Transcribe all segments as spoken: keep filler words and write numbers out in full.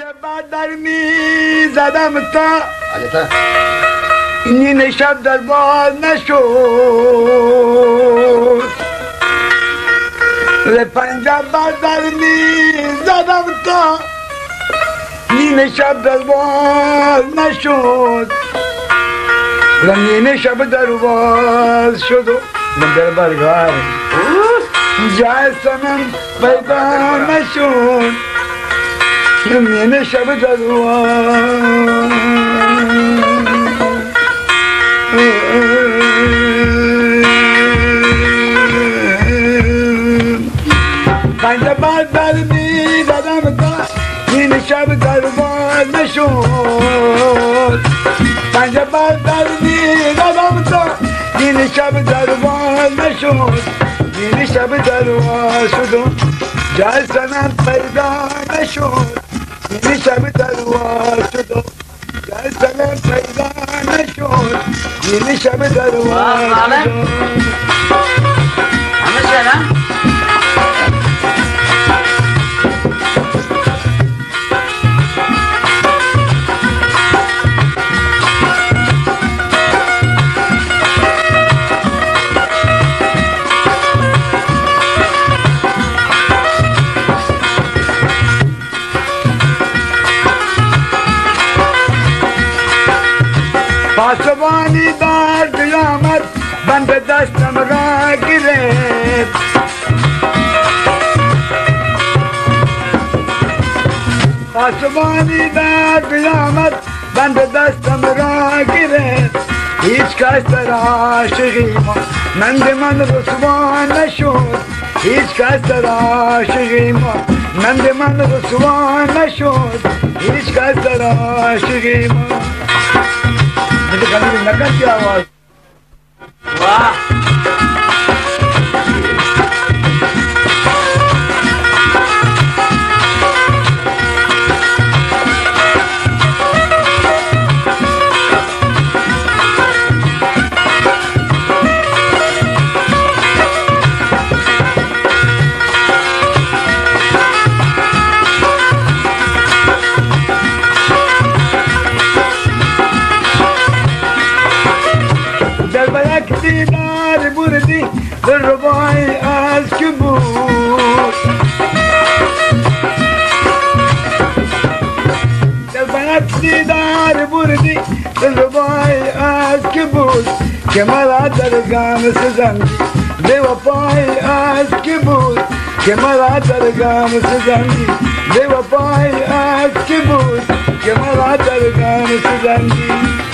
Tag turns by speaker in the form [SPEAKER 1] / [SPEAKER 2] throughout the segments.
[SPEAKER 1] پنجه بعد در می زدم تا این شب در باز نشد پنجه بعد در می زدم تا این شب در باز نشد این شب در باز شد من در برگار جای سنم پیدا نشد این شب در باز پنجه بعد در می زدم تا این شب در باز نشد پنجه بعد در می زدم تا این شب در باز نشد این شب در باز شد جای سنم پیدا نشد این شب در باز شد جای سنم پیدا نشد این شب در باز شد پاسبانی در قیامت بند دستم را گرفت پاسبانی در قیامت بند دستم را گرفت هیچ کس در عاشقی ما مند من رسوا نشد هیچ کس در عاشقی ما مند من رسوا نشد هیچ کس در عاشقی ما मुझे कभी नकल की आवाज वाह دیدار بردی در ربای از که بود در بنک دیدار بردی در ربای از که بود که مرا در گام سزندی به وفای از که بود که مرا در گام سزندی به وفای از که بود که مرا در گام سزندی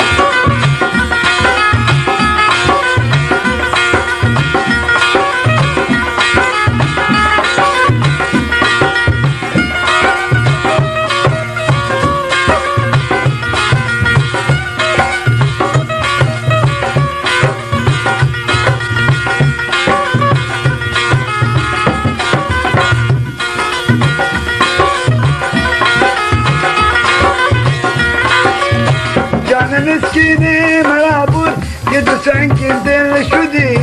[SPEAKER 1] مسکینی مرا بود که تو سنگین دل شدی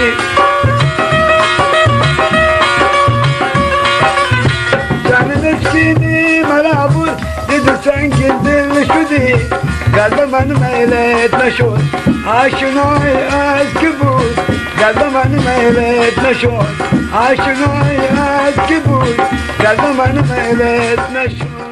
[SPEAKER 1] جان مسکینی مرا بود که تو سنگین دل شدی قلب من میلت نشد آشنای از که بود قلب من میلت نشد آشنای از که بود قلب من میلت نشد